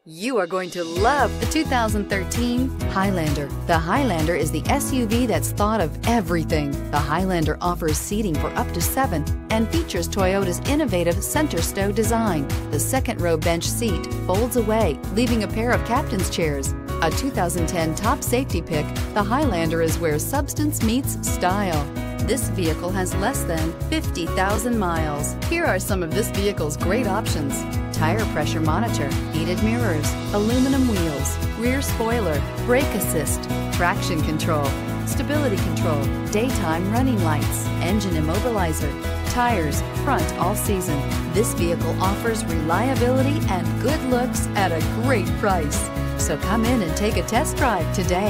You are going to love the 2013 Highlander. The Highlander is the SUV that's thought of everything. The Highlander offers seating for up to 7 and features Toyota's innovative center stow design. The second row bench seat folds away, leaving a pair of captain's chairs. A 2010 top safety pick, the Highlander is where substance meets style. This vehicle has less than 50,000 miles. Here are some of this vehicle's great options: tire pressure monitor, heated mirrors, aluminum wheels, rear spoiler, brake assist, traction control, stability control, daytime running lights, engine immobilizer, tires, front all season. This vehicle offers reliability and good looks at a great price. So come in and take a test drive today.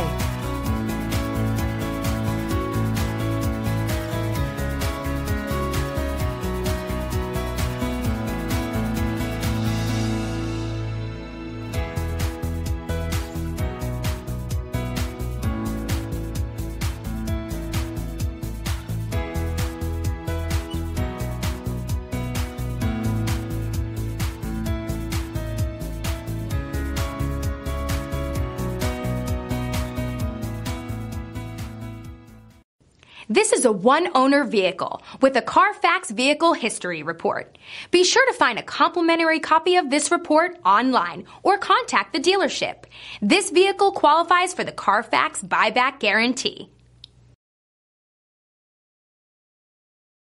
This is a one-owner vehicle with a Carfax Vehicle History Report. Be sure to find a complimentary copy of this report online or contact the dealership. This vehicle qualifies for the Carfax Buyback Guarantee.